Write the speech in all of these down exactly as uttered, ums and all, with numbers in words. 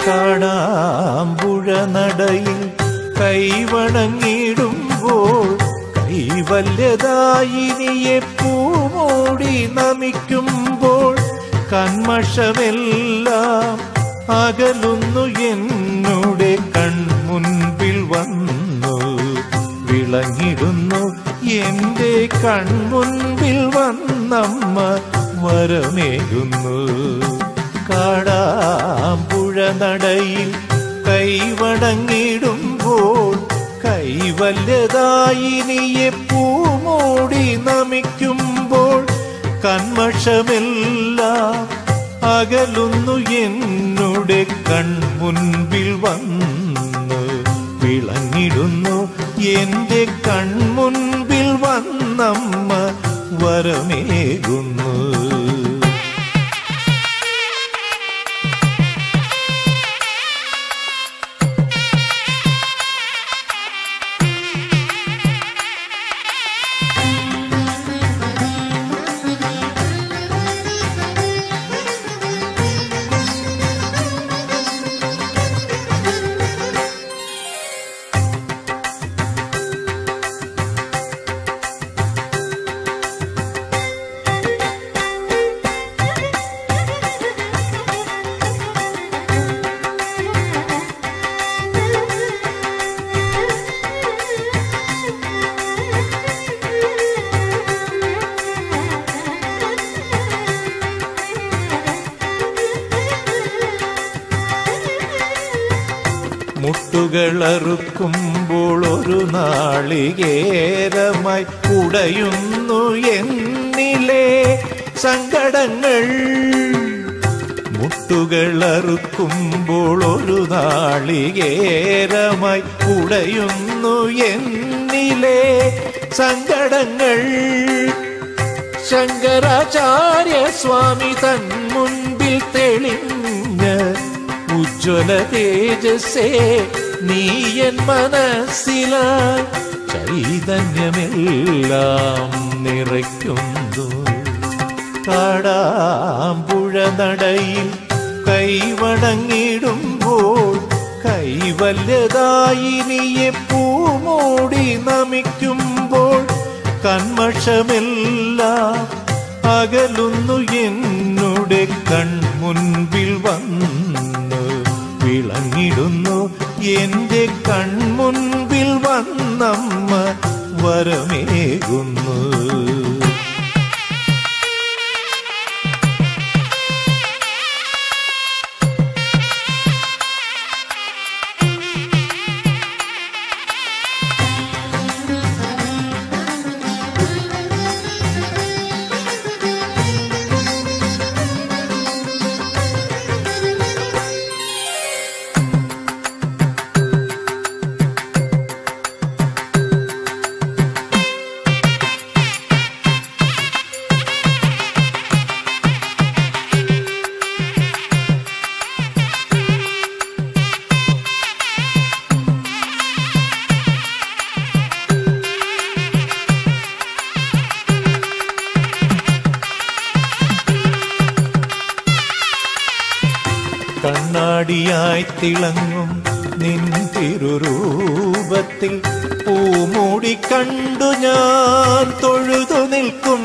കാടാമ്പുഴ നടയിൽ കൈവണങ്ങിടുമ്പോൾ കൈവല്യദായിനിയെ പൂമൂടി നമിക്കുമ്പോൾ കന്മഷമെല്ലാം അകലുന്നു എന്നുടെ കൺമുൻപിൽ വന്നു വിളങ്ങിടുന്നു എന്റെ കൺമുൻപിൽ വന്നമ്മ വരമേകുന്നു. കാടാമ്പുഴ നടയിൽ കൈവണങ്ങിടുമ്പോൾ കൈവല്യദായിനിയെ പൂമൂടി നമിക്കുമ്പോൾ കന്മഷമെല്ലാം അകലുന്നു എന്നുടെ കൺമുൻപിൽ വന്നു വിളങ്ങിടുന്നു എന്റെ കൺമുൻപിൽ വന്നമ്മ വരമേകുന്നു. മുട്ടുകളറുക്കുമ്പോൾ ഒരു നാളികേരമായി ഉടയുന്നു എന്നിലെ സങ്കടങ്ങൾ. മുട്ടുകളറുക്കുമ്പോൾ ഒരു നാളികേരമായി ഉടയുന്നു എന്നിലെ സങ്കടങ്ങൾ. ശങ്കരാചാര്യ സ്വാമി തൻ മുൻപിൽ തെളിഞ്ഞ ഉജ്ജ്വല തേജസ്സേ നീയൻ മനസ്സിലായി ചൈതന്യമെല്ലാം നിറയ്ക്കുന്നു. കാടാമ്പുഴ നടയിൽ കൈവണങ്ങിടുമ്പോൾ കൈവല്യദായിനിയെ പൂമൂടി നമിക്കുമ്പോൾ കന്മഷമെല്ലാം അകലുന്നു എന്നുടെ കൺമുൻപിൽ വന്നു വിളങ്ങിടുന്നു എന്റെ കൺമുൻപിൽ വന്നമ്മ വരമേകുന്നു. കണ്ണാടിയായി തിളങ്ങും നിൻ തിരുരൂപത്തിൽ പൂമൂടി കണ്ടു ഞാൻ തൊഴുതു നിൽക്കും.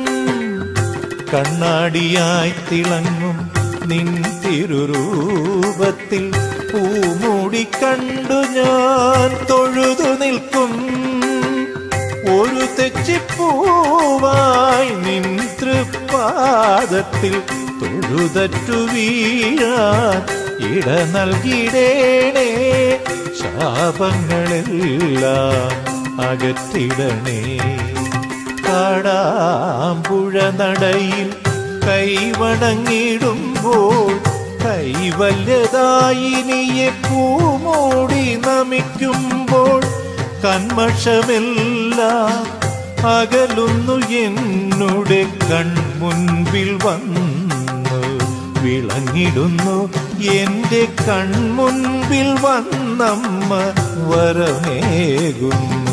കണ്ണാടിയായി തിളങ്ങും നിൻ തിരുരൂപത്തിൽ പൂമൂടി കണ്ടു ഞാൻ തൊഴുതു നിൽക്കും. ഒരു തെച്ചിപ്പൂവായി നിൻ തൃപ്പാദത്തിൽ തൊഴുതറ്റു വീഴാൻ ഇട നൽകിടേണേ. ശാപങ്ങളെല്ലാം അകറ്റിടണേ. കാടാമ്പുഴ നടയിൽ കൈവണങ്ങിടുമ്പോൾ കൈവല്യദായിനിയെ പൂമൂടി നമിക്കുമ്പോൾ കന്മഷമെല്ലാം അകലുന്നു എന്നുടെ കൺമുൻപിൽ വന്നു വിളങ്ങിടുന്നു എന്റെ കൺമുൻപിൽ വന്നമ്മ വരമേകുന്നു.